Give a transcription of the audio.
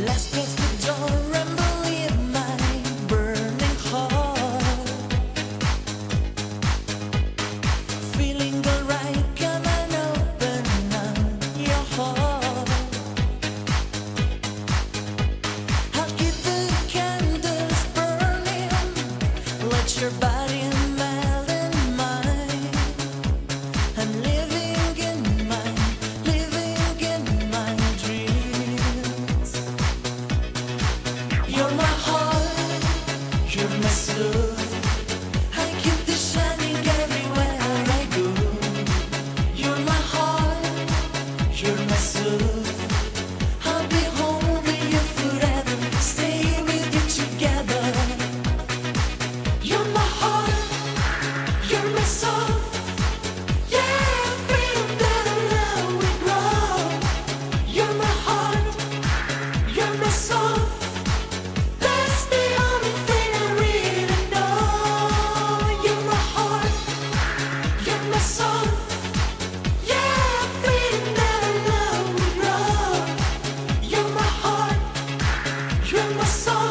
Let's close the door and believe my burning heart. Feeling alright, come and open up your heart. I'll keep the candles burning. Let your body melt in mine. I'm living in my dreams. You're my heart, you're my soul. I keep this shining everywhere I go. You're my heart, you're my soul. I'll be home with you forever, stay with you together. You're my heart, you're my soul. Yeah, freedom that I love will grow. You're my heart, you're my soul. That's the only thing I really know. You're my heart, you're my soul. Yeah, freedom that I love will grow. You're my heart, you're my soul.